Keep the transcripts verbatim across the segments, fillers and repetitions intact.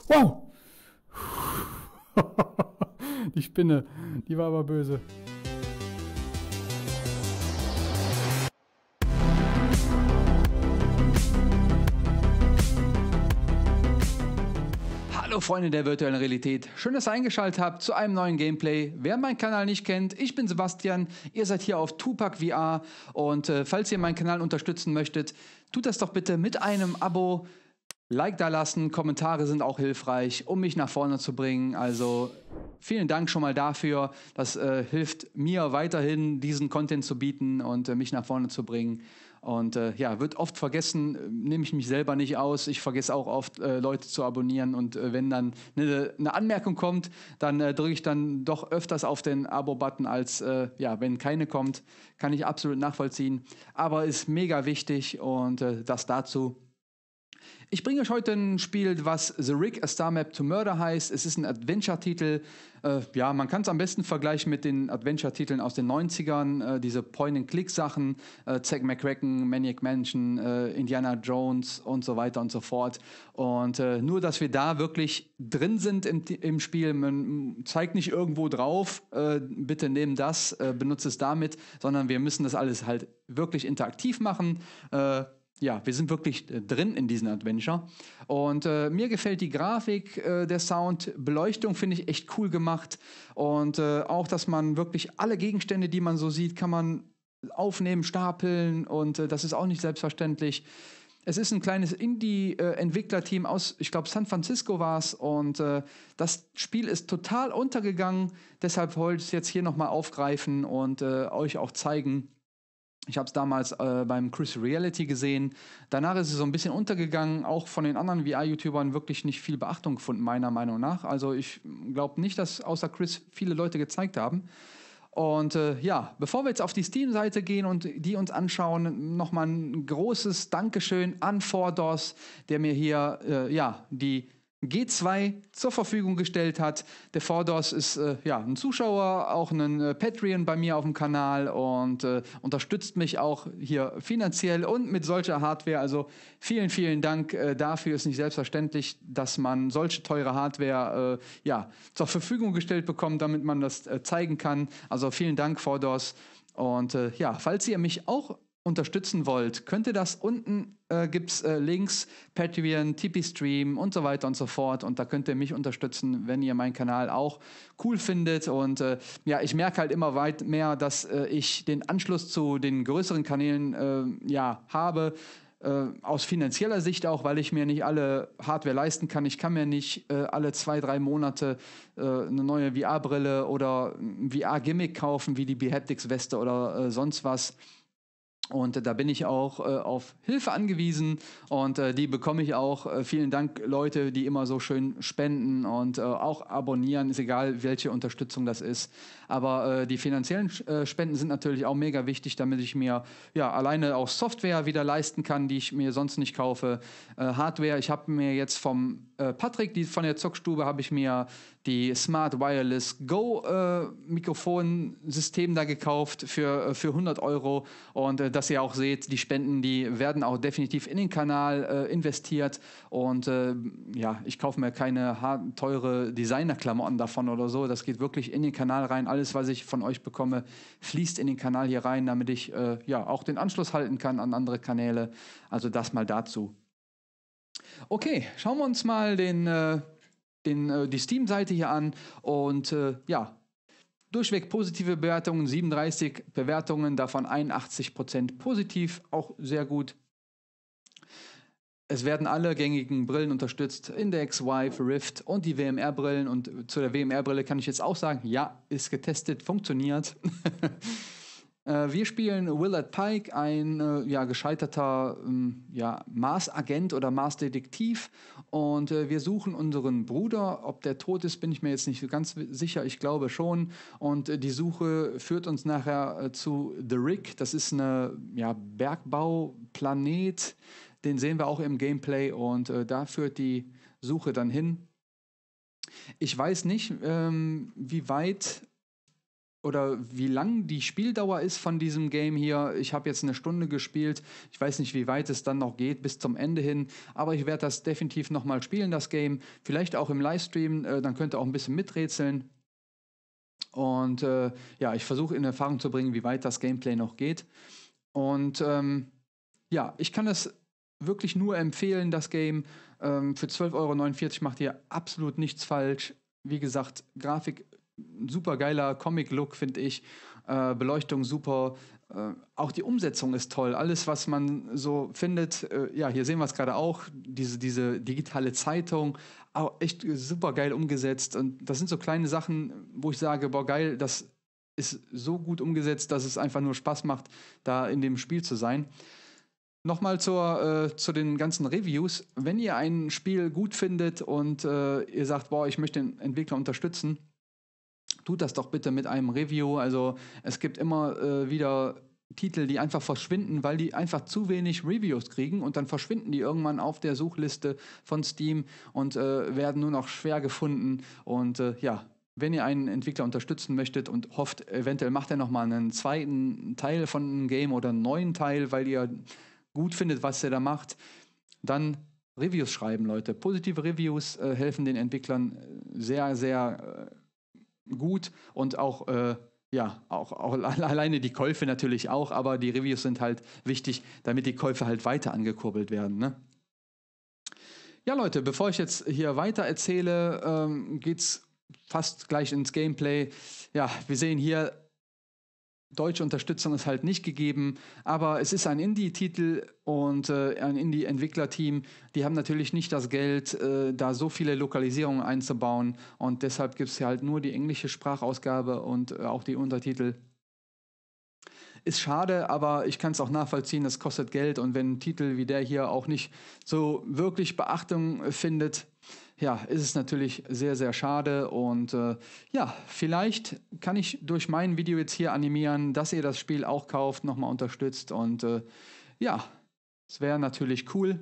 Wow! Die Spinne, die war aber böse. Hallo Freunde der virtuellen Realität, schön, dass ihr eingeschaltet habt zu einem neuen Gameplay. Wer meinen Kanal nicht kennt, ich bin Sebastian, ihr seid hier auf Tupac V R und äh, falls ihr meinen Kanal unterstützen möchtet, tut das doch bitte mit einem Abo, Like da lassen, Kommentare sind auch hilfreich, um mich nach vorne zu bringen, also vielen Dank schon mal dafür, das äh, hilft mir weiterhin, diesen Content zu bieten und äh, mich nach vorne zu bringen. Und äh, ja, wird oft vergessen, äh, nehme ich mich selber nicht aus. Ich vergesse auch oft, äh, Leute zu abonnieren. Und äh, wenn dann eine, eine Anmerkung kommt, dann äh, drücke ich dann doch öfters auf den Abo-Button, als äh, ja, wenn keine kommt. Kann ich absolut nachvollziehen. Aber ist mega wichtig und äh, das dazu. Ich bringe euch heute ein Spiel, was The Rig, A Star Map to Murder heißt. Es ist ein Adventure-Titel. Äh, ja, man kann es am besten vergleichen mit den Adventure-Titeln aus den neunzigern. Äh, diese Point-and-Click-Sachen. Äh, Zack McCracken, Maniac Mansion, äh, Indiana Jones und so weiter und so fort. Und äh, nur, dass wir da wirklich drin sind im, im Spiel. Man zeigt nicht irgendwo drauf, äh, bitte nehmt das, äh, benutzt es damit, sondern wir müssen das alles halt wirklich interaktiv machen. Äh, Ja, wir sind wirklich äh, drin in diesem Adventure. Und äh, mir gefällt die Grafik, äh, der Sound, Beleuchtung finde ich echt cool gemacht. Und äh, auch, dass man wirklich alle Gegenstände, die man so sieht, kann man aufnehmen, stapeln. Und äh, das ist auch nicht selbstverständlich. Es ist ein kleines Indie-Entwicklerteam aus, ich glaube, San Francisco war es. Und äh, das Spiel ist total untergegangen. Deshalb wollte ich es jetzt hier nochmal aufgreifen und äh, euch auch zeigen. Ich habe es damals äh, beim Chris Reality gesehen. Danach ist es so ein bisschen untergegangen, auch von den anderen V R-YouTubern wirklich nicht viel Beachtung gefunden, meiner Meinung nach. Also ich glaube nicht, dass außer Chris viele Leute gezeigt haben. Und äh, ja, bevor wir jetzt auf die Steam-Seite gehen und die uns anschauen, nochmal ein großes Dankeschön an four DOS, der mir hier äh, ja, die G zwei zur Verfügung gestellt hat. Der four DOS ist äh, ja, ein Zuschauer, auch ein äh, Patreon bei mir auf dem Kanal und äh, unterstützt mich auch hier finanziell und mit solcher Hardware. Also vielen, vielen Dank äh, dafür. Ist nicht selbstverständlich, dass man solche teure Hardware äh, ja, zur Verfügung gestellt bekommt, damit man das äh, zeigen kann. Also vielen Dank, four DOS. Und äh, ja, falls ihr mich auch unterstützen wollt, könnt ihr das unten, äh, gibt es äh, Links, Patreon, T P Stream und so weiter und so fort. Und da könnt ihr mich unterstützen, wenn ihr meinen Kanal auch cool findet. Und äh, ja, ich merke halt immer weit mehr, dass äh, ich den Anschluss zu den größeren Kanälen äh, ja, habe. Äh, aus finanzieller Sicht auch, weil ich mir nicht alle Hardware leisten kann. Ich kann mir nicht äh, alle zwei, drei Monate äh, eine neue V R-Brille oder ein V R-Gimmick kaufen, wie die Behaptics-Weste oder äh, sonst was. Und äh, da bin ich auch äh, auf Hilfe angewiesen und äh, die bekomme ich auch. Äh, vielen Dank, Leute, die immer so schön spenden und äh, auch abonnieren, ist egal, welche Unterstützung das ist. Aber äh, die finanziellen äh, Spenden sind natürlich auch mega wichtig, damit ich mir ja alleine auch Software wieder leisten kann, die ich mir sonst nicht kaufe. Äh, Hardware, ich habe mir jetzt vom äh, Patrick, die von der Zockstube, habe ich mir die Smart Wireless Go äh, Mikrofonsystem da gekauft für, äh, für hundert Euro und äh, dass ihr auch seht, die Spenden, die werden auch definitiv in den Kanal äh, investiert und äh, ja, ich kaufe mir keine hart, teure Designer-Klamotten davon oder so, das geht wirklich in den Kanal rein, alles, was ich von euch bekomme, fließt in den Kanal hier rein, damit ich äh, ja auch den Anschluss halten kann an andere Kanäle, also das mal dazu. Okay, schauen wir uns mal den, äh, den, äh, die Steam-Seite hier an und äh, ja, durchweg positive Bewertungen, siebenunddreißig Bewertungen, davon einundachtzig Prozent positiv, auch sehr gut. Es werden alle gängigen Brillen unterstützt, Index, Vive, Rift und die W M R-Brillen. Und zu der W M R-Brille kann ich jetzt auch sagen, ja, ist getestet, funktioniert. äh, wir spielen Willard Pike, ein äh, ja, gescheiterter ähm, ja, Mars-Agent oder Mars-Detektiv. Und äh, wir suchen unseren Bruder. Ob der tot ist, bin ich mir jetzt nicht ganz sicher. Ich glaube schon. Und äh, die Suche führt uns nachher äh, zu The Rig. Das ist eine ja, Bergbauplanet. Den sehen wir auch im Gameplay und äh, da führt die Suche dann hin. Ich weiß nicht, ähm, wie weit oder wie lang die Spieldauer ist von diesem Game hier. Ich habe jetzt eine Stunde gespielt. Ich weiß nicht, wie weit es dann noch geht bis zum Ende hin. Aber ich werde das definitiv nochmal spielen, das Game. Vielleicht auch im Livestream. Äh, dann könnt ihr auch ein bisschen miträtseln. Und äh, ja, ich versuche in Erfahrung zu bringen, wie weit das Gameplay noch geht. Und ähm, ja, ich kann es wirklich nur empfehlen, das Game. Ähm, für zwölf Euro neunundvierzig macht ihr absolut nichts falsch. Wie gesagt, Grafik super geiler Comic-Look, finde ich. Äh, Beleuchtung super. Äh, auch die Umsetzung ist toll. Alles, was man so findet, äh, ja, hier sehen wir es gerade auch, diese, diese digitale Zeitung, auch echt super geil umgesetzt. Und das sind so kleine Sachen, wo ich sage, boah, geil, das ist so gut umgesetzt, dass es einfach nur Spaß macht, da in dem Spiel zu sein. Nochmal zur, äh, zu den ganzen Reviews. Wenn ihr ein Spiel gut findet und äh, ihr sagt, boah, ich möchte den Entwickler unterstützen, tut das doch bitte mit einem Review. Also es gibt immer äh, wieder Titel, die einfach verschwinden, weil die einfach zu wenig Reviews kriegen und dann verschwinden die irgendwann auf der Suchliste von Steam und äh, werden nur noch schwer gefunden. Und äh, ja, wenn ihr einen Entwickler unterstützen möchtet und hofft, eventuell macht er nochmal einen zweiten Teil von einem Game oder einen neuen Teil, weil ihr gut findet, was er da macht, dann Reviews schreiben, Leute. Positive Reviews äh, helfen den Entwicklern sehr, sehr äh, gut und auch, äh, ja, auch, auch alleine die Käufe natürlich auch, aber die Reviews sind halt wichtig, damit die Käufe halt weiter angekurbelt werden, ne? Ja, Leute, bevor ich jetzt hier weiter erzähle, ähm, geht's fast gleich ins Gameplay. Ja, wir sehen hier, deutsche Unterstützung ist halt nicht gegeben, aber es ist ein Indie-Titel und äh, ein Indie-Entwicklerteam. Die haben natürlich nicht das Geld, äh, da so viele Lokalisierungen einzubauen und deshalb gibt es ja halt nur die englische Sprachausgabe und äh, auch die Untertitel. Ist schade, aber ich kann es auch nachvollziehen, das kostet Geld und wenn ein Titel wie der hier auch nicht so wirklich Beachtung findet, ja, ist es natürlich sehr, sehr schade und äh, ja, vielleicht kann ich durch mein Video jetzt hier animieren, dass ihr das Spiel auch kauft, nochmal unterstützt und äh, ja, es wäre natürlich cool.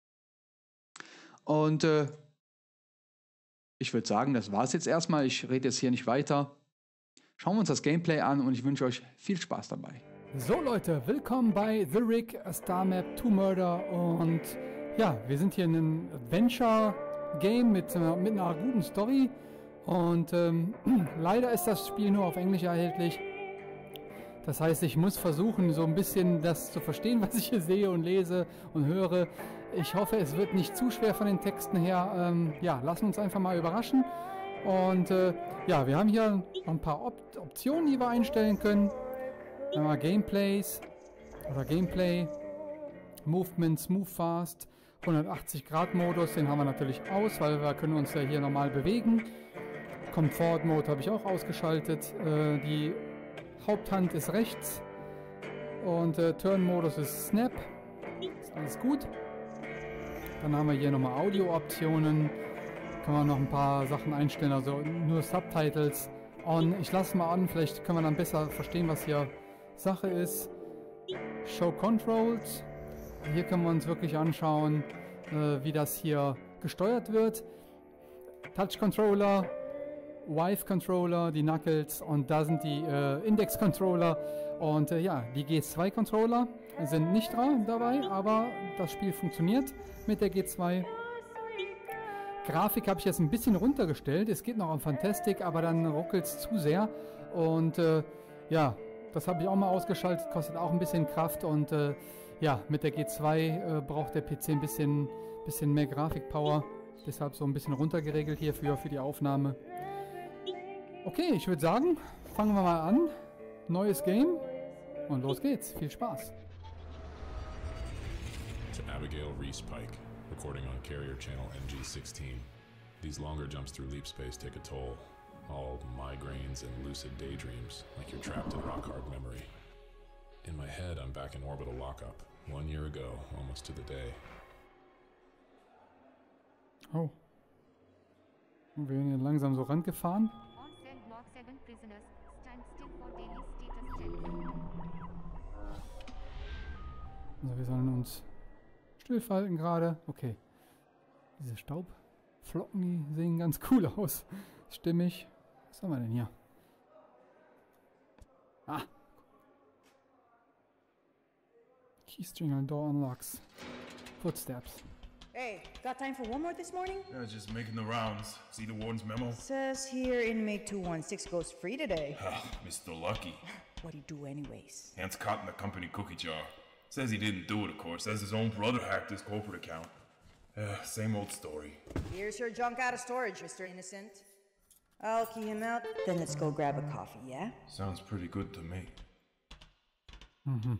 Und äh, ich würde sagen, das war es jetzt erstmal. Ich rede jetzt hier nicht weiter. Schauen wir uns das Gameplay an und ich wünsche euch viel Spaß dabei. So Leute, willkommen bei The Rig, a Star Map to Murder und ja, wir sind hier in einem Adventure-Game mit, äh, mit einer guten Story und ähm, leider ist das Spiel nur auf Englisch erhältlich. Das heißt, ich muss versuchen, so ein bisschen das zu verstehen, was ich hier sehe und lese und höre. Ich hoffe, es wird nicht zu schwer von den Texten her. Ähm, ja, lassen uns einfach mal überraschen. Und äh, ja, wir haben hier noch ein paar Op Optionen, die wir einstellen können. Einmal Gameplays oder Gameplay, Movements, Move Fast, hundertachtzig Grad Modus, den haben wir natürlich aus, weil wir können uns ja hier normal bewegen. Comfort Mode habe ich auch ausgeschaltet. Äh, die Haupthand ist rechts und äh, Turn Modus ist Snap. Ist alles gut. Dann haben wir hier nochmal Audio Optionen. Können wir noch ein paar Sachen einstellen, also nur Subtitles on. Ich lasse mal an, vielleicht können wir dann besser verstehen, was hier Sache ist. Show Controls. Hier können wir uns wirklich anschauen, äh, wie das hier gesteuert wird. Touch Controller, Vive Controller, die Knuckles und da sind die äh, Index Controller und äh, ja, die G zwei Controller sind nicht dran dabei, aber das Spiel funktioniert mit der G zwei. Grafik habe ich jetzt ein bisschen runtergestellt. Es geht noch auf Fantastic, aber dann ruckelt es zu sehr. Und äh, ja, das habe ich auch mal ausgeschaltet. Kostet auch ein bisschen Kraft. Und äh, ja, mit der G zwei äh, braucht der P C ein bisschen, bisschen mehr Grafikpower. Deshalb so ein bisschen runtergeregelt hier für, für die Aufnahme. Okay, ich würde sagen, fangen wir mal an. Neues Game. Und los geht's. Viel Spaß. To Abigail Reese Pike. Recording on carrier channel N G sixteen. These longer jumps through leap space take a toll. All migraines and lucid daydreams, like you're trapped in rock-hard memory. In my head, I'm back in orbital lockup, one year ago, almost to the day. Oh. Wir werden hier langsam so rangefahren. Also wir sollen uns stillhalten gerade. Okay. Diese Staubflocken, die sehen ganz cool aus. Stimmig. Was haben wir denn hier? Ah. Keystring on door unlocks. Footsteps. Hey, got time for one more this morning? Yeah, just making the rounds. See the warden's memo? Says here inmate two one six goes free today. Ah, Mister Lucky. What'd he do anyways? Hands caught in the company cookie jar. Says he didn't do it, of course. Says his own brother hacked his corporate account. Yeah, same old story. Here's your junk out of storage, Mister Innocent. I'll key him out, then let's go grab a coffee, yeah? Sounds pretty good to me. Mhm.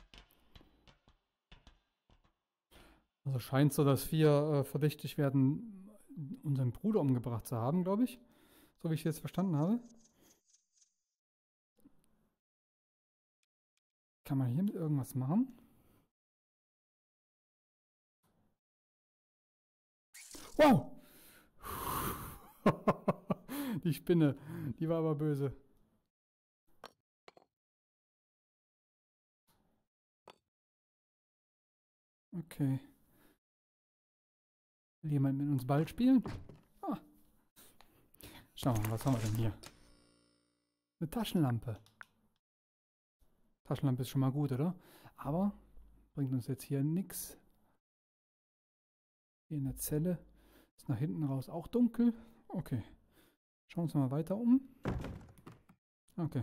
Also scheint so, dass wir äh, verdächtig werden, unseren Bruder umgebracht zu haben, glaube ich. So wie ich es jetzt verstanden habe. Kann man hiermit irgendwas machen? Wow! Die Spinne, die war aber böse. Okay. Will jemand mit uns Ball spielen? Ah. Schauen wir mal, was haben wir denn hier? Eine Taschenlampe. Taschenlampe ist schon mal gut, oder? Aber bringt uns jetzt hier nichts. Hier in der Zelle ist nach hinten raus auch dunkel. Okay. Schauen wir uns mal weiter um. Okay.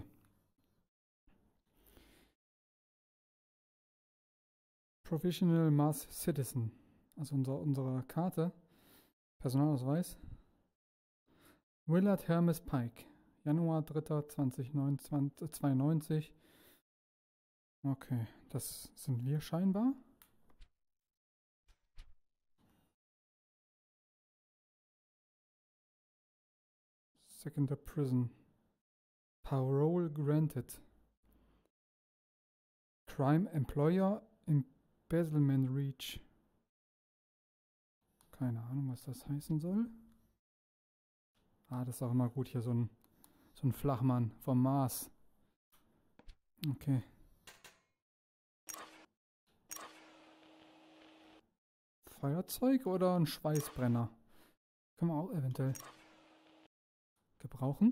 Provisional Mass Citizen. Also unser, unsere Karte. Personalausweis. Willard Hermes Pike. Januar dritter zweitausendzweiundneunzig. Okay, das sind wir scheinbar. Secondary Prison. Parole granted. Crime Employer Embezzlement Reach. Keine Ahnung, was das heißen soll. Ah, das ist auch immer gut hier, so ein, so ein Flachmann vom Mars. Okay. Feuerzeug oder ein Schweißbrenner? Können wir auch eventuell gebrauchen.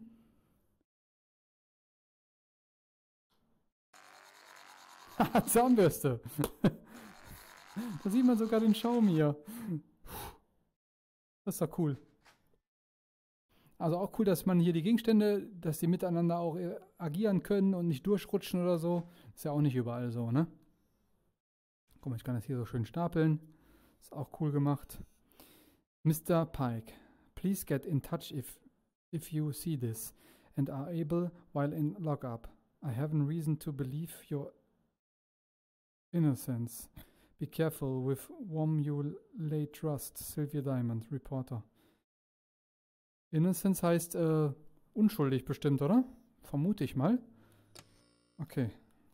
Haha, Zahnbürste. Da sieht man sogar den Schaum hier. Das ist doch cool. Also auch cool, dass man hier die Gegenstände, dass die miteinander auch agieren können und nicht durchrutschen oder so. Ist ja auch nicht überall so, ne? Guck mal, ich kann das hier so schön stapeln. Ist auch cool gemacht. Mister Pike, please get in touch if, if you see this and are able while in lockup. I have no reason to believe your innocence. Be careful with whom you lay trust. Sylvia Diamond, Reporter. Innocence heißt äh, unschuldig bestimmt, oder? Vermute ich mal. Okay.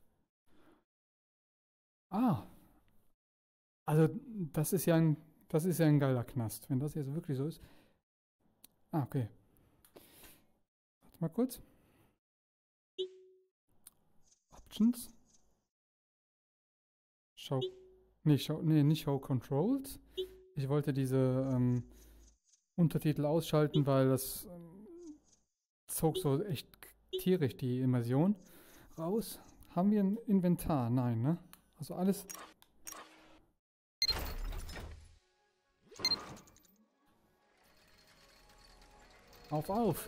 Ah. Also das ist ja ein, das ist ja ein geiler Knast, wenn das jetzt wirklich so ist. Ah, okay. Warte mal kurz. Options. Show. Nee, show, nee, nicht Show Controls. Ich wollte diese ähm, Untertitel ausschalten, weil das ähm, zog so echt tierisch die Immersion raus. Haben wir ein Inventar? Nein, ne? Also alles... Auf, auf!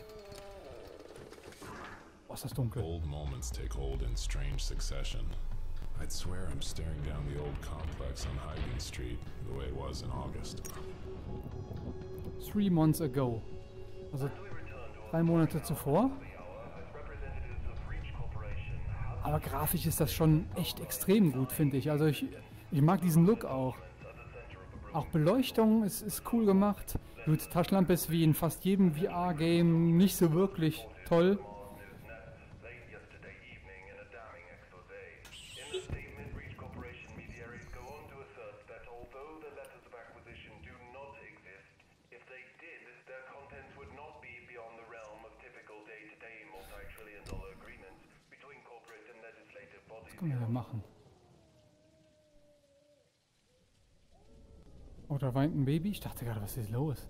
Oh, ist das dunkel. Old moments take hold in strange succession. I'd swear I'm staring down the old complex on Hyden Street, the way it was in August. Three months ago. Also drei Monate zuvor. Aber grafisch ist das schon echt extrem gut, finde ich. Also ich, ich mag diesen Look auch. Auch Beleuchtung ist, ist cool gemacht. Gut, Taschenlampe ist wie in fast jedem V R-Game nicht so wirklich toll. Was können wir da machen? Oh, da weint ein Baby. Ich dachte gerade, was ist los?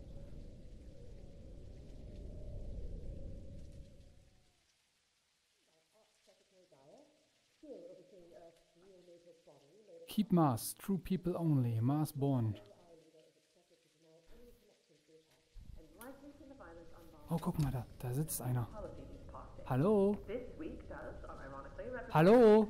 Keep Mars. True people only. Mars born. Oh, guck mal, da, da sitzt einer. Hallo? Hallo?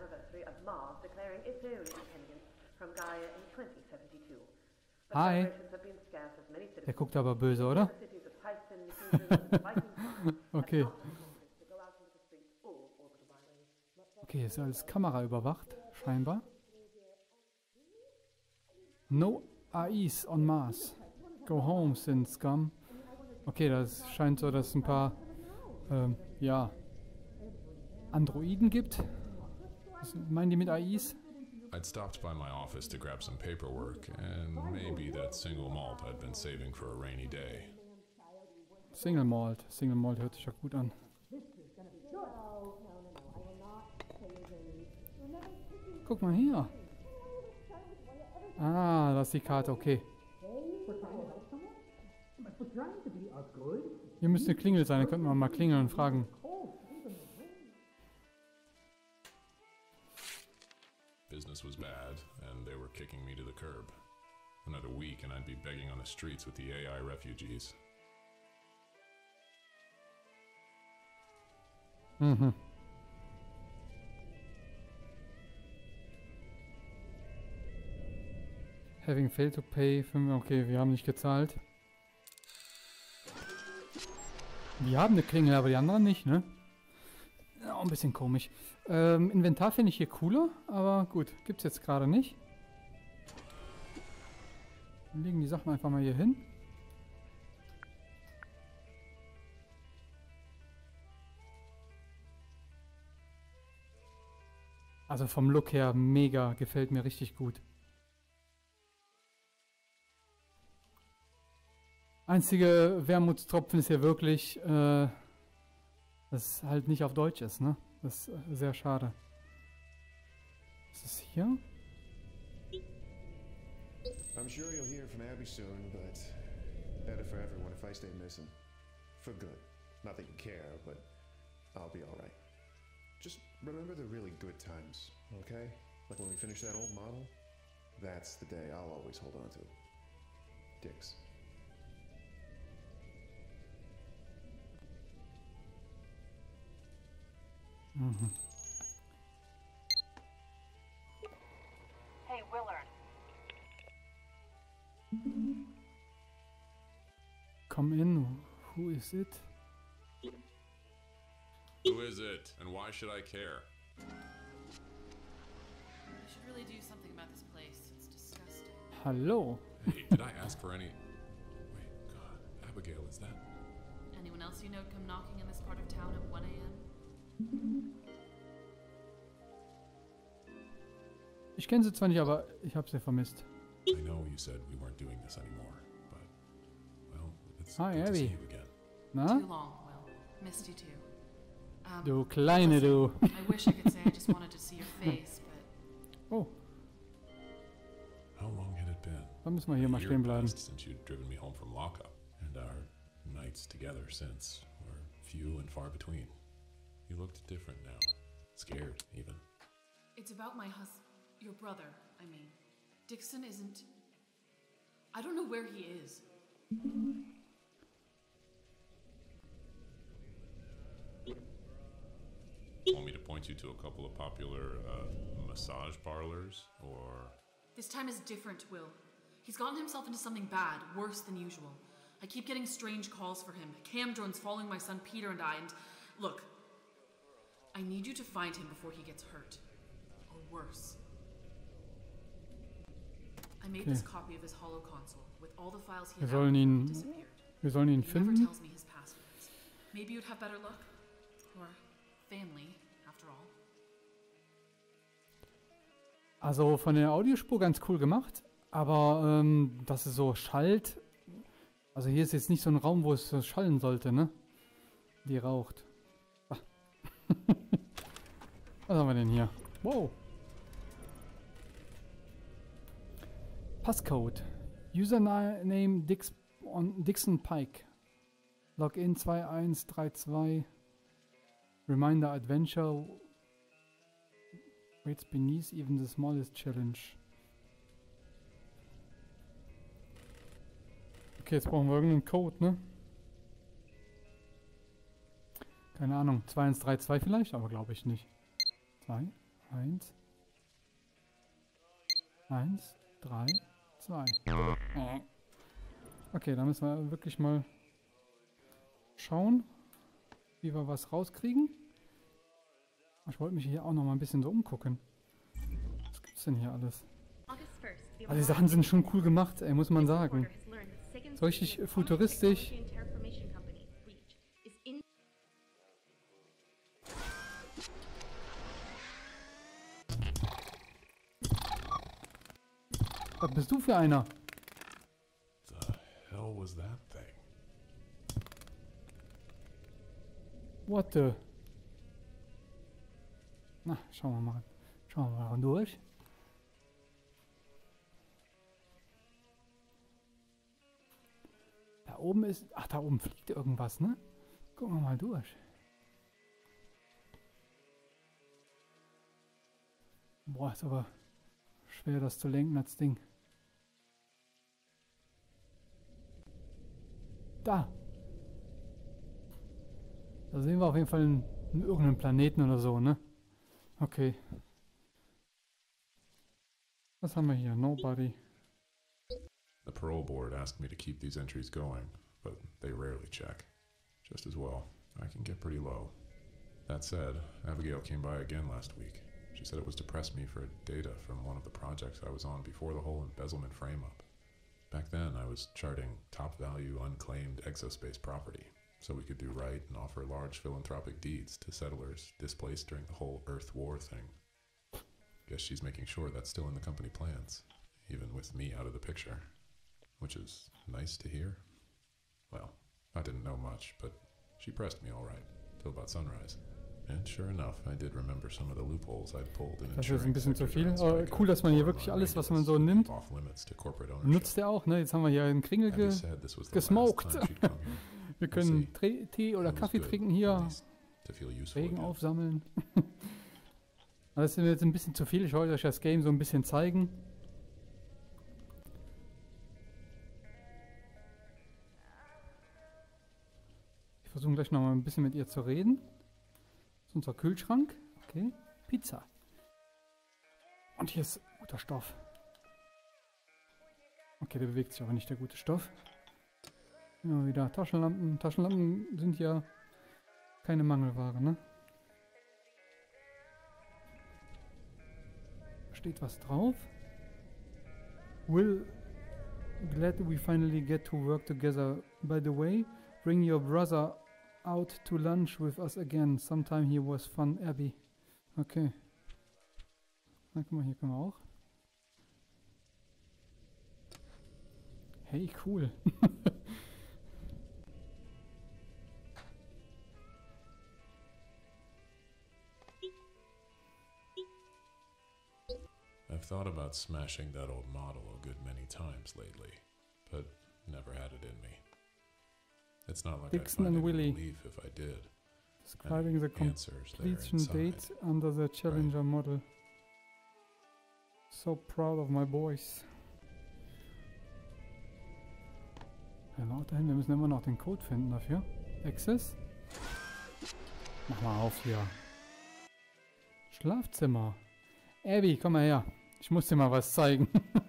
Hi. Der guckt aber böse, oder? Okay. Okay, ist alles Kamera überwacht, scheinbar. No A Is on Mars. Go home, sin scum. Okay, das scheint so, dass es ein paar, ähm, ja, Androiden gibt. Was meinen die mit A Is? I'd stopped by my office to grab some paperwork, and maybe that single malt I'd been saving for a rainy day. Single Malt. Single Malt hört sich ja gut an. Guck mal hier. Ah, das ist die Karte, okay. Hier müsste eine Klingel sein, dann könnten wir mal klingeln und fragen. Business was bad, and they were kicking me to the curb. Another week and I'd be begging on the streets with the A I refugees. Mhm. Having failed to pay. Okay, wir haben nicht gezahlt. Wir haben eine Klingel, aber die anderen nicht, ne? Ja, auch ein bisschen komisch. Ähm, Inventar finde ich hier cooler, aber gut, gibt's jetzt gerade nicht. Wir legen die Sachen einfach mal hier hin. Also vom Look her mega, gefällt mir richtig gut. Einzige Wermutstropfen ist hier wirklich, äh, dass es halt nicht auf Deutsch ist, ne? Das ist äh, sehr schade. Was ist hier? I'm sure you'll hear from Abby soon, but better for everyone if I stay missing. For good. Not that you care, but I'll be alright. Just remember the really good times, okay? Like when we finish that old model? That's the day I'll always hold on to. Dix. Mhm. Hey, Willard. Come in. Who is it? Who is it, and why should I care? We should really do something about this place. It's disgusting. Hallo. Hey, did I ask for any... Wait, God, Abigail, is that... Anyone else you know come knocking in this part of town at one A M? Ich kenne sie zwar nicht, aber ich habe sie vermisst. I know you said we weren't doing this anymore, but... Well, it's Hi, good to see Abby. you again. Na? Too long, Will. Missed you too. Um, Du kleine du. I wish I could say I just wanted to see your face, but Oh, How long had it been? da müssen wir hier A mal year stehen bleiben. passed since you'd driven me home from lockup, and our nights together since were few and far between. You looked different now. Scared, even. it's about my hus... Your brother, I mean. Dixon isn't... I don't know where he is. Want me to point you to a couple of popular uh, massage parlors, or... This time is different, Will. He's gotten himself into something bad, worse than usual. I keep getting strange calls for him. Cam drones following my son Peter and I, and... Look. I need you to find him before he gets hurt. Or worse. I made this copy of his holo console, with all the files he Wir had sollen out ihn, disappeared. wir sollen ihn He never finden. tells me his passwords. Maybe you'd have better luck. Or family, after all. Also von der Audiospur ganz cool gemacht, aber ähm, dass es so schallt. Also hier ist jetzt nicht so ein Raum, wo es so schallen sollte, ne? Die raucht. Ah. Was haben wir denn hier? Wow. Passcode. Username Dix on Dixon Pike. Login zwei eins drei zwei. Reminder Adventure. Weights beneath even the smallest challenge. Okay, jetzt brauchen wir irgendeinen Code, ne? Keine Ahnung, zwei eins drei zwei vielleicht, aber glaube ich nicht. zwei, eins, eins, drei, zwei. Okay, da müssen wir wirklich mal schauen, wie wir was rauskriegen. Ich wollte mich hier auch noch mal ein bisschen so umgucken. Was gibt's denn hier alles? Also die Sachen sind schon cool gemacht, ey, muss man sagen. So richtig futuristisch. Was bist du für einer? The hell was that thing? What the? Na, schauen wir mal. Schauen wir mal durch. Da oben ist... Ach, da oben fliegt irgendwas, ne? Gucken wir mal durch. Boah, ist aber schwer, das zu lenken, das Ding. Da! Da sehen wir auf jeden Fall einen, einen irgendeinen Planeten oder so, ne? Okay. Was haben wir hier? Nobody. The parole board asked me to keep these entries going, but they rarely check. Just as well, I can get pretty low. That said, Abigail came by again last week. She said it was to press me for data from one of the projects I was on before the whole embezzlement frame-up. Back then, I was charting top-value, unclaimed exospace property, so we could do right and offer large philanthropic deeds to settlers displaced during the whole Earth War thing. Guess she's making sure that's still in the company plans, even with me out of the picture. Which is nice to hear. Well, I didn't know much, but she pressed me all right, till about sunrise. And sure enough, I did remember some of the loopholes I'd pulled in Das ist ein ensuring bisschen zu sectors viel. around Aber Spike cool, dass man hier are wirklich alles, was man regulated, so nimmt, off limits to corporate ownership. nutzt er auch, ne? Jetzt haben wir hier einen Kringel Abby ge said this was the last gesmoked. time she'd come here. Wir können Tre- Tee oder It was Kaffee good, trinken at hier, least, to feel useful Regen again. aufsammeln. Aber das ist mir jetzt ein bisschen zu viel. Ich wollte euch das Game so ein bisschen zeigen. Ich versuche gleich noch mal ein bisschen mit ihr zu reden. Das ist unser Kühlschrank. Okay. Pizza. Und hier ist guter Stoff. Okay, der bewegt sich aber nicht, der gute Stoff. Ja, wieder Taschenlampen. Taschenlampen sind ja keine Mangelware, ne? Da steht was drauf. Will, glad we finally get to work together. By the way, bring your brother out to lunch with us again. Sometime he was fun, Abby. Okay. Na, guck mal, hier können wir auch. Hey, cool. I've thought about smashing that old model a good many times lately, but never had it in me. It's not like Dixon I'd and find any Willie. relief if I did. Describing the Answers there completion inside. date under the Challenger model. So proud of my boys. Ja, lauter hin, wir müssen immer noch den Code finden dafür. Access. Mach mal auf hier. Schlafzimmer. Abby, komm mal her. Ich muss dir mal was zeigen.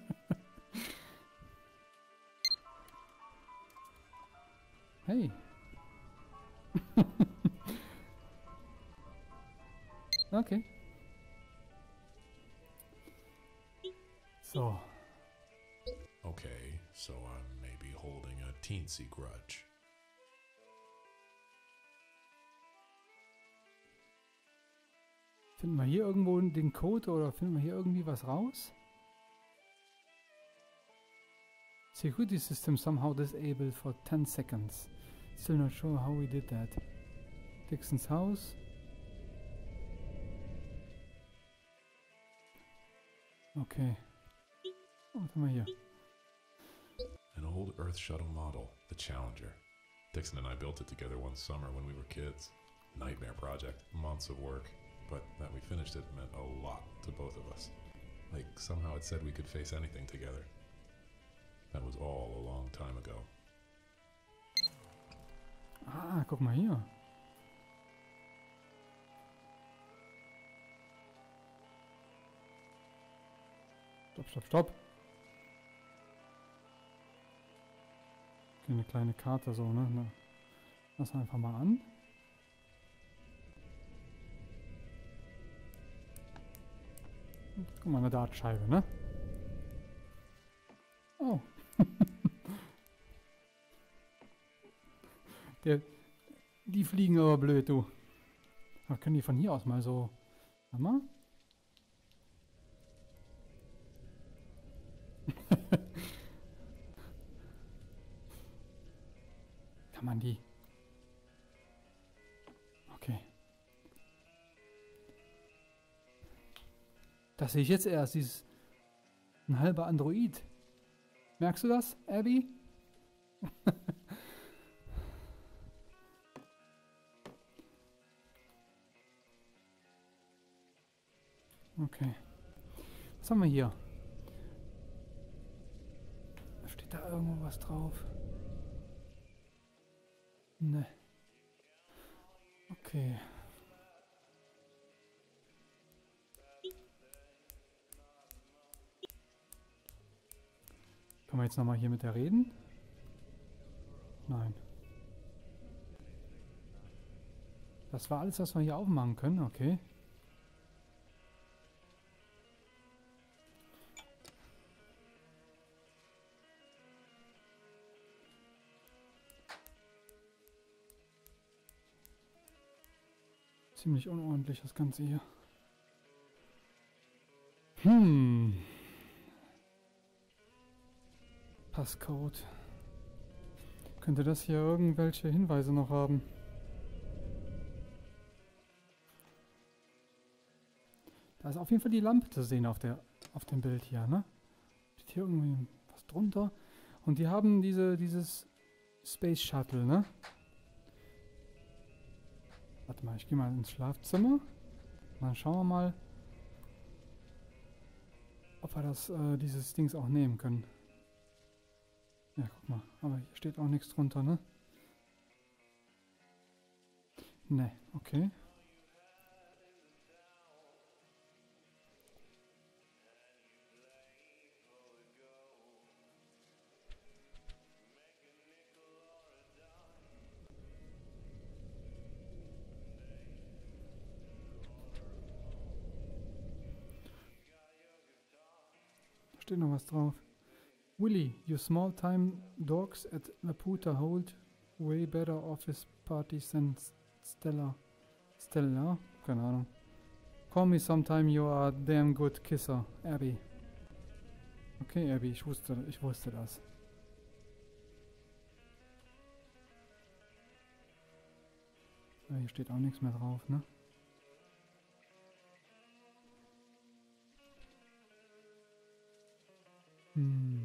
Hey. Okay. So. Okay, so I'm maybe holding a teensy grudge. Finden wir hier irgendwo den Code oder finden wir hier irgendwie was raus? Security system somehow disabled for ten seconds. Still not sure how we did that. Dixon's house. Okay. Warte mal hier. An old Earth shuttle model, the Challenger. Dixon and I built it together one summer when we were kids. Nightmare project, months of work. but that we finished it meant a lot to both of us. Like, somehow it said we could face anything together. That was all a long time ago. Ah, guck mal hier. Stopp, stopp, stopp. Okay, eine kleine Karte so, ne? Na, lass einfach mal an. Und guck mal, eine Dartscheibe, ne? Oh. Der, die fliegen aber blöd, du. Aber können die von hier aus mal so... Warte mal. Kann man die... Okay. Das sehe ich jetzt erst, dieses... Ein halber Android. Merkst du das, Abby? Okay. Was haben wir hier? Steht da irgendwo was drauf? Ne. Okay. Können wir jetzt nochmal hier mit der reden? Nein. Das war alles, was wir hier aufmachen können, okay. Ziemlich unordentlich das Ganze hier. Hm. Passcode. Könnte das hier irgendwelche Hinweise noch haben? Da ist auf jeden Fall die Lampe zu sehen auf der auf dem Bild hier, ne? Steht hier irgendwie was drunter. Und die haben diese dieses Space Shuttle, ne? Warte mal, ich gehe mal ins Schlafzimmer. Und dann schauen wir mal, ob wir das, äh, dieses Dings auch nehmen können. Ja, guck mal. Aber hier steht auch nichts drunter, ne? Ne, okay. Steht noch was drauf. Willy, you small-time dogs at Laputa hold way better office parties than Stella. Stella? Keine Ahnung. Call me sometime, you are a damn good kisser, Abby. Okay, Abby, ich wusste, ich wusste das. So, hier steht auch nichts mehr drauf, ne? Hm.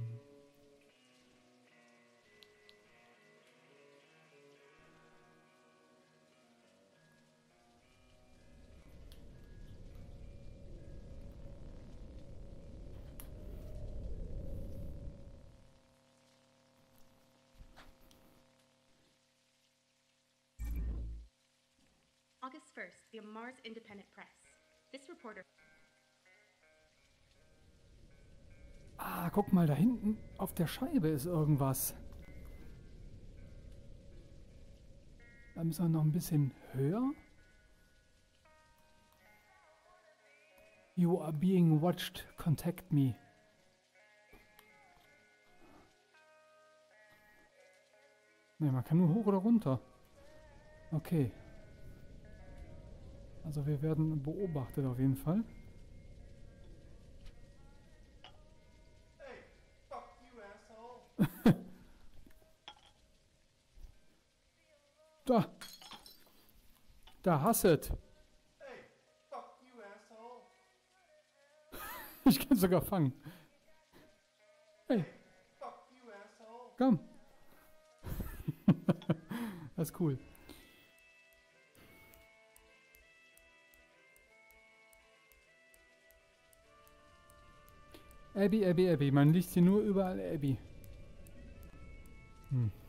August first, the Mars Independent Press. This reporter... Ah, guck mal, da hinten auf der Scheibe ist irgendwas. Da müssen wir noch ein bisschen höher. You are being watched. Contact me. Ne, man kann nur hoch oder runter. Okay. Also wir werden beobachtet auf jeden Fall. Da. Da hasset. Hey, fuck you, asshole. Ich kann sogar fangen. Hey. Fuck you, asshole. Komm. Das ist cool. Abby, Abby, Abby. Man liest hier nur überall Abby. Hm.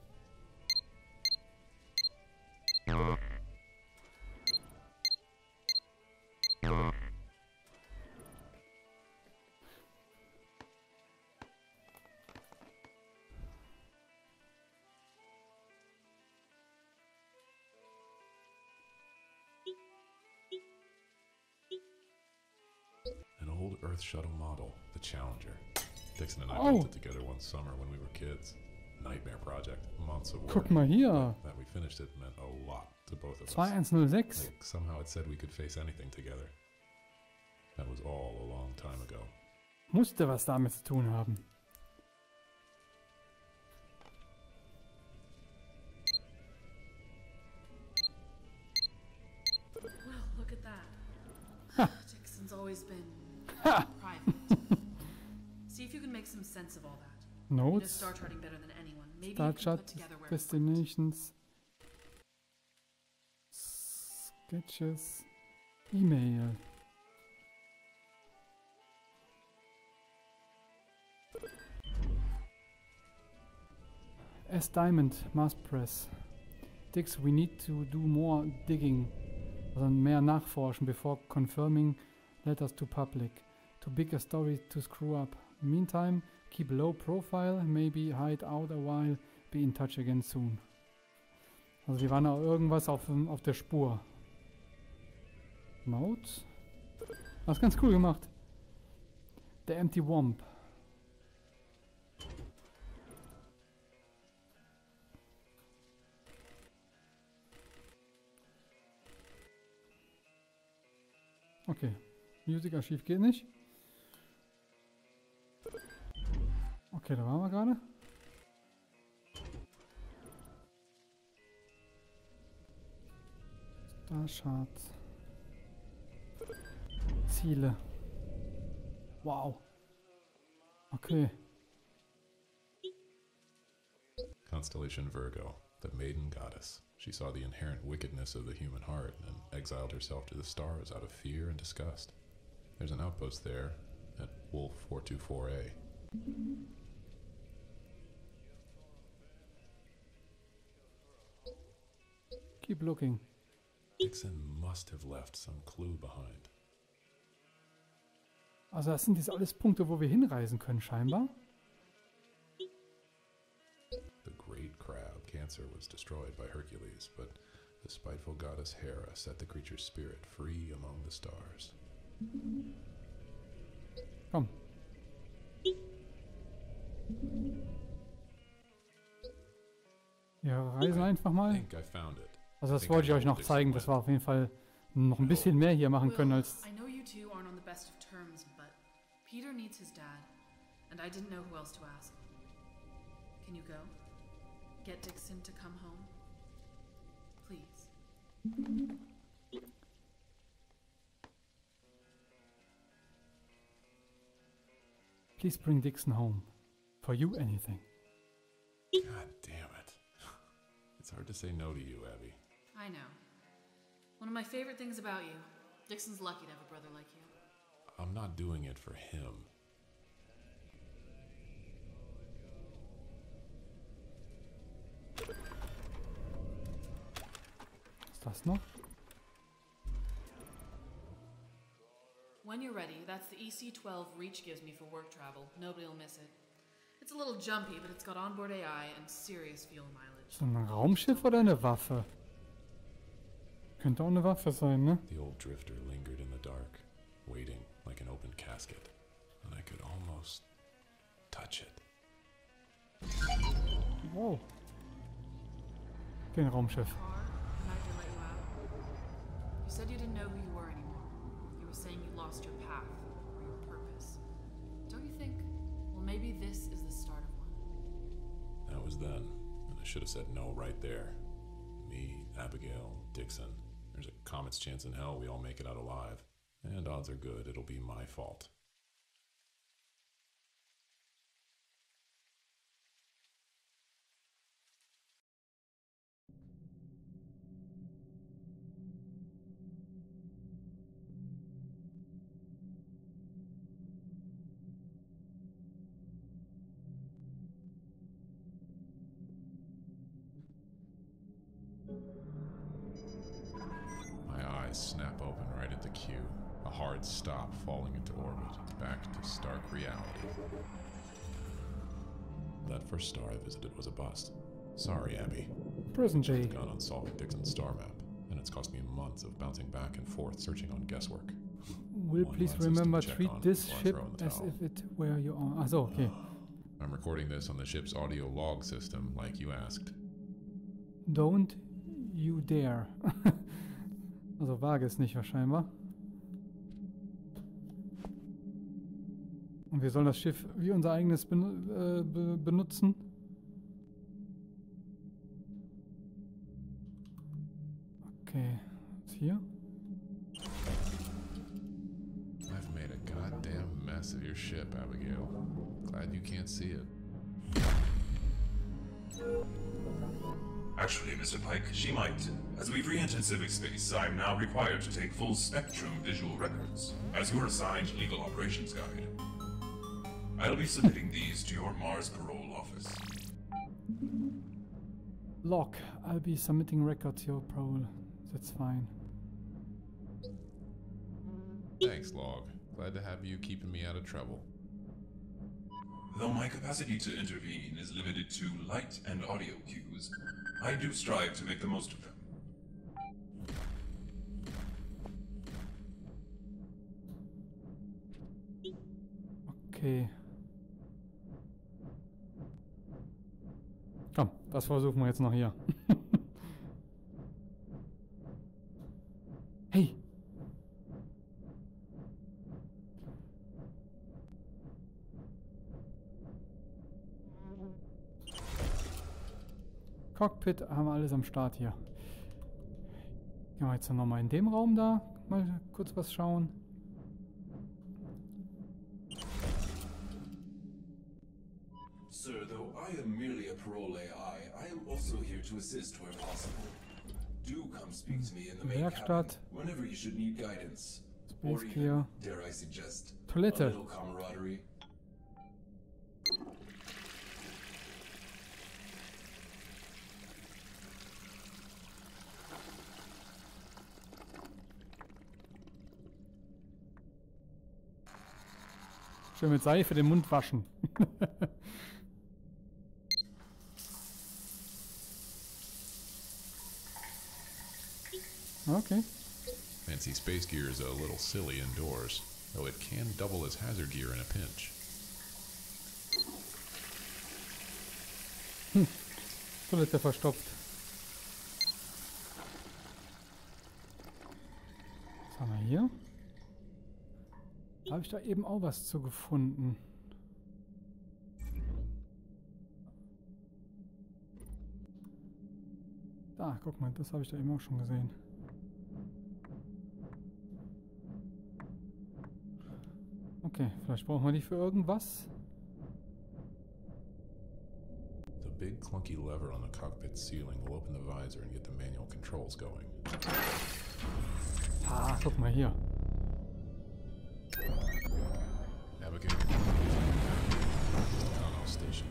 An old Earth shuttle model, the Challenger. Dixon and I Oh. built it together one summer when we were kids. Nightmare project, months of work. Guck mal hier. That we finished it meant a lot to both of us. zwei eins null sechs. Like, somehow it said we could face anything together. That was all a long time ago. Musste was damit zu tun haben. Well, look at that. Dixon's always been private. See if you can make some sense of all that. You know Notes, star charting better than anyone. Maybe Star you can Chart, put together where it went. Destinations, Sketches, E-Mail. S. Diamond, Mass Press. Dix, we need to do more digging. Also mehr nachforschen before confirming letters to public. Too big a story to screw up. Meantime, keep low profile, maybe hide out a while, be in touch again soon. Also die waren auch irgendwas auf, dem- auf der Spur. Notes? Das ist ganz cool gemacht. The Empty Womb. Okay. Musikarchiv geht nicht. Okay, da waren wir gerade. Star Charts. Ziele. Wow. Okay. Constellation Virgo, the maiden goddess. She saw the inherent wickedness of the human heart and exiled herself to the stars out of fear and disgust. There's an outpost there at Wolf four two four A. Keep looking. Dixon must have left some clue behind. Also das sind jetzt alles Punkte, wo wir hinreisen können scheinbar. The great crab, Cancer, was destroyed by Hercules, but the spiteful goddess Hera set the creature's spirit free among the stars. Komm. Wir reisen einfach I mal. think I found it. Also das think I wollte ich know euch noch Dixon zeigen, dass went. wir auf jeden Fall noch ein bisschen mehr hier machen können Will, als... I know you two aren't on the best of terms, but Peter needs his dad, and I didn't know who else to ask. Can you go? Get Dixon to come home? Please. Please bring Dixon home. For you, anything. God damn it. It's hard to say no to you, Abby. I know. One of my favorite things about you. Dixon's lucky to have a brother like you. I'm not doing it for him. Was ist das noch? When you're ready, that's the E C twelve Reach gives me for work travel. Nobody will miss it. It's a little jumpy, but it's got onboard A I and serious fuel mileage. So ein Raumschiff oder eine Waffe? Könnte auch eine Waffe sein, ne? The old drifter lingered in the dark, waiting like an open casket, and I could almost touch it. Wow. Okay, ein Raumschiff. Car, can I let you out? You said you didn't know who you were anymore. You were saying you lost your path or your purpose. Don't you think? Well, maybe this is the start of one. That was then, and I should have said no right there. Me, Abigail, Dixon. There's a comet's chance in hell we all make it out alive. And odds are good it'll be my fault. cue. A hard stop falling into orbit, back to stark reality. That first star I visited was a bust. Sorry, Abby. Prison J. Gone on solving Dixon's star map, and it's cost me months of bouncing back and forth searching on guesswork. Will One please last system remember check treat on this before I ship throw in the as towel. if it were your own. Achso, okay. I'm recording this on the ship's audio log system, like you asked. Don't you dare. Also wage es nicht wahrscheinlich. Und wir sollen das Schiff wie unser eigenes ben äh, be benutzen. Okay, was hier? I've made a goddamn mess of your ship, Abigail. Glad you can't see it. Actually, Mister Pike, she might. As we've re-entered civic space, I'm now required to take full spectrum visual records, as your assigned legal operations guide. I'll be submitting these to your Mars parole office. Log. I'll be submitting records to your parole. That's fine. Thanks, Log. Glad to have you keeping me out of trouble. Though my capacity to intervene is limited to light and audio cues, I do strive to make the most of them. Okay. Komm, das versuchen wir jetzt noch hier. Hey! Cockpit haben wir alles am Start hier. Gehen wir jetzt noch mal in dem Raum da. Mal kurz was schauen. Sir, though I am merely a parole A I, I am also here to assist where possible. Do come speak to me in the main Werkstatt. cabin whenever you should need guidance. Space Or even, Gear. dare I suggest, a Toilette. little camaraderie. Schön mit Seife den Mund waschen. Okay. Fancy space gear is a little silly indoors, though it can double as hazard gear in a pinch. Hm. Toilette verstopft. Was haben wir hier? Habe ich da eben auch was zu gefunden? Da, guck mal, das habe ich da eben auch schon gesehen. Okay, vielleicht brauchen wir die für irgendwas. The big clunky lever on the cockpit ceiling will open the visor and get the manual controls going. Ah, guck mal hier. Abigail, Down station.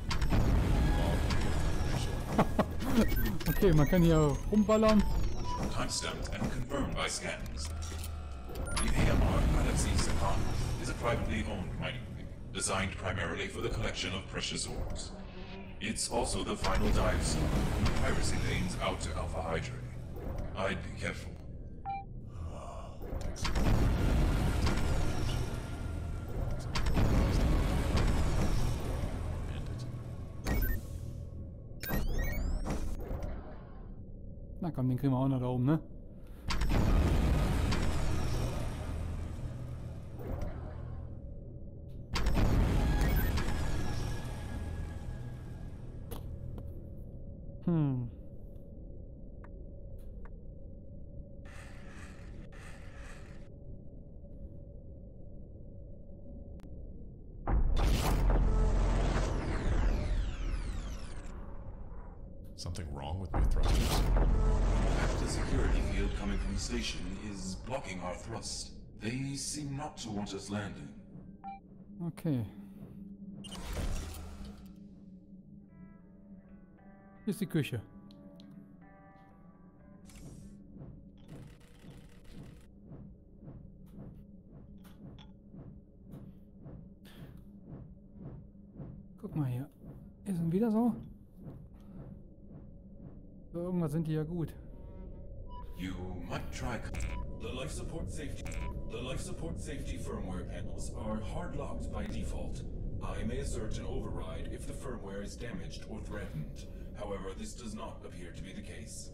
Okay, man kann hier rumballern. Timestamped and confirmed by scans. The A M R Galaxy Sakan is a privately owned mining rig, designed primarily for the collection of precious ores. It's also the final dive zone from the piracy lanes out to Alpha Hydrae. I'd be careful. Na komm, den kriegen wir auch noch da oben, ne? Hm. Something wrong with my thrusters? The security field coming from the station is blocking our thrust. They seem not to want us landing. Okay. Hier ist die Küche. wieder so? So, irgendwas sind die ja gut. You might try. The life support safety. The life support safety firmware panels are hard locked by default. I may assert an override if the firmware is damaged or threatened. However, this does not appear to be the case.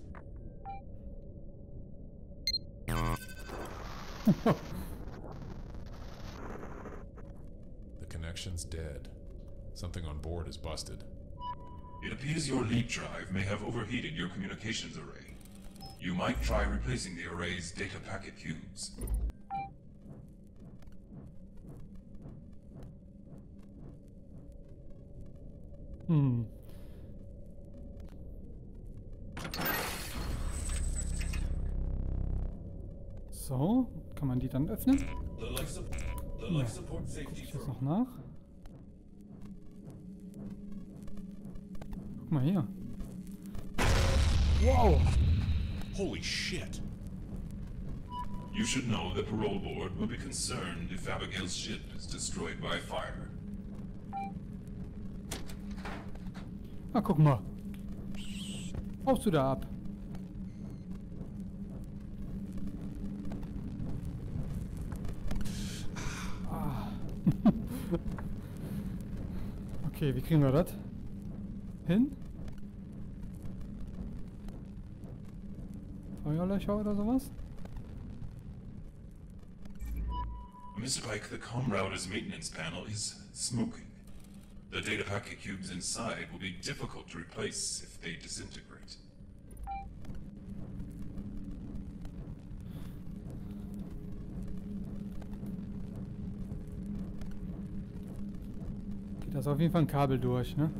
The connection's dead. Something on board is busted. It appears your lead drive may have overheated your communications array. You might try replacing the array's data packet cubes. Hm. So, kann man die dann öffnen? The life, su the life support safety Ich jetzt noch nach. Guck mal hier. Wow! Holy shit! You should know the parole board will be concerned if Abigail's ship is destroyed by fire. Ah, guck mal. Haust du da ab? Ah. Okay, wie kriegen wir das hin? Feuerlöcher oder sowas? Mister Pike, the comm router's maintenance panel is smoking. The data packet cubes inside will be difficult to replace if they disintegrate. Geht das auf jeden Fall ein Kabel durch, ne?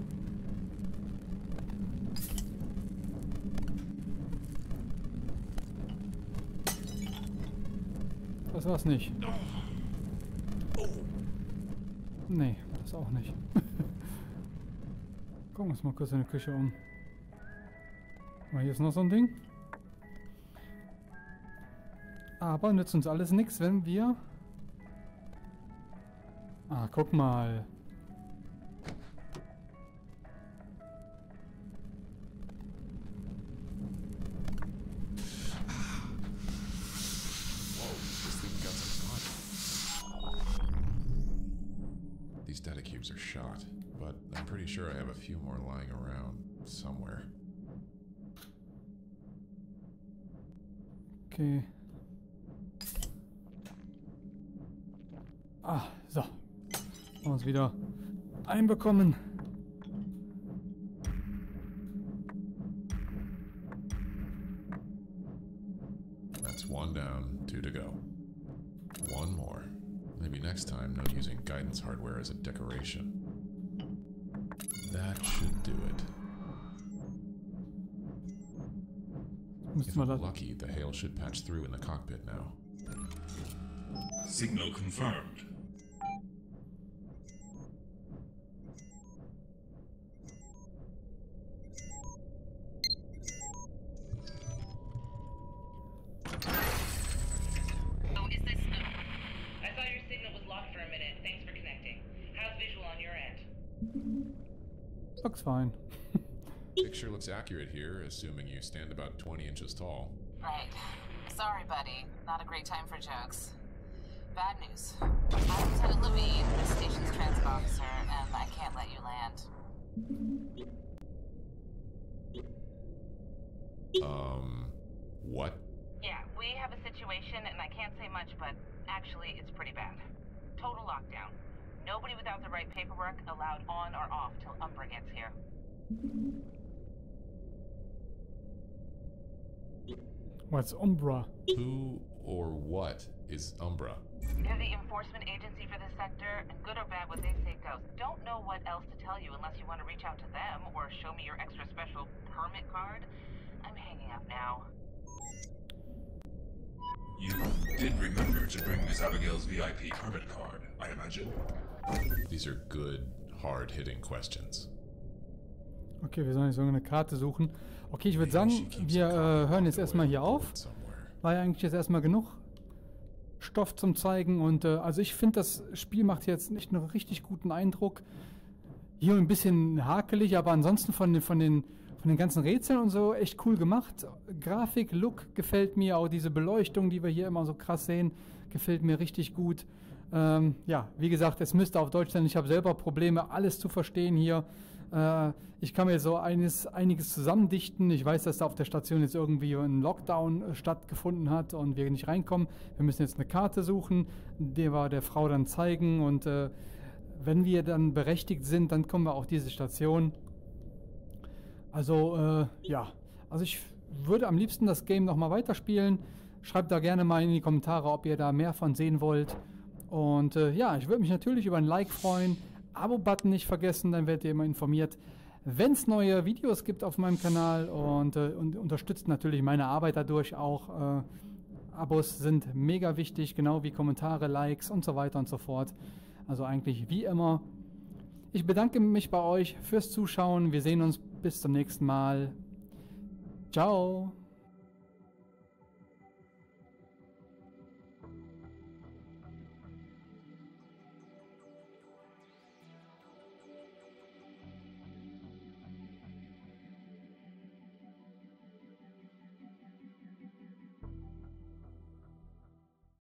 Das war's nicht. Nee, das auch nicht. Gucken wir uns mal kurz in der Küche um. Mal, hier ist noch so ein Ding. Aber nützt uns alles nichts, wenn wir... Ah, guck mal. These data cubes are shot, but I'm pretty sure I have a few more lying around somewhere. Okay. Ah, so. Haben wir uns wieder einbekommen. That's one down, two to go. One more. Maybe next time, no using guidance hardware as a decoration. That should do it. If we're lucky, the hail should patch through in the cockpit now. Signal confirmed. Oh, is this... I thought your signal was locked for a minute. Thanks for connecting. How's visual on your end? Looks fine. Picture looks accurate here, assuming you stand about twenty inches tall. Right. Sorry, buddy. Not a great time for jokes. Bad news. I'm Lieutenant Levine, the station's transit officer, and I can't let you land. Um, what? Yeah, we have a situation, and I can't say much, but actually, it's pretty bad. Total lockdown. Nobody without the right paperwork allowed on or off till Umbra gets here. What's Umbra? Who or what is Umbra? They're the enforcement agency for this sector, and good or bad, what they say goes. Don't know what else to tell you unless you want to reach out to them or show me your extra special permit card. I'm hanging up now. You did remember to bring Miss Abigail's V I P permit card, I imagine. These are good, hard-hitting questions. Okay, wir sollen jetzt irgendeine Karte suchen. Okay, ich würde sagen, wir äh, hören jetzt erstmal hier auf. War ja eigentlich jetzt erstmal genug Stoff zum Zeigen. Und äh, also ich finde, das Spiel macht jetzt nicht einen richtig guten Eindruck. hier ein bisschen hakelig, aber ansonsten von den, von den, von den ganzen Rätseln und so echt cool gemacht. Grafik, Look gefällt mir, auch diese Beleuchtung, die wir hier immer so krass sehen, gefällt mir richtig gut. Ähm, ja, wie gesagt, es müsste auf Deutsch sein. Ich habe selber Probleme, alles zu verstehen hier. Äh, ich kann mir so eines, einiges zusammendichten. Ich weiß, dass da auf der Station jetzt irgendwie ein Lockdown äh, stattgefunden hat und wir nicht reinkommen. Wir müssen jetzt eine Karte suchen, die wir der Frau dann zeigen. Und äh, wenn wir dann berechtigt sind, dann kommen wir auf diese Station. Also, äh, ja. Also ich würde am liebsten das Game nochmal weiterspielen. Schreibt da gerne mal in die Kommentare, ob ihr da mehr von sehen wollt. Und äh, ja, ich würde mich natürlich über ein Like freuen. Abo-Button nicht vergessen, dann werdet ihr immer informiert, wenn es neue Videos gibt auf meinem Kanal. Und, äh, und unterstützt natürlich meine Arbeit dadurch auch. Äh, Abos sind mega wichtig, genau wie Kommentare, Likes und so weiter und so fort. Also eigentlich wie immer. Ich bedanke mich bei euch fürs Zuschauen. Wir sehen uns bis zum nächsten Mal. Ciao.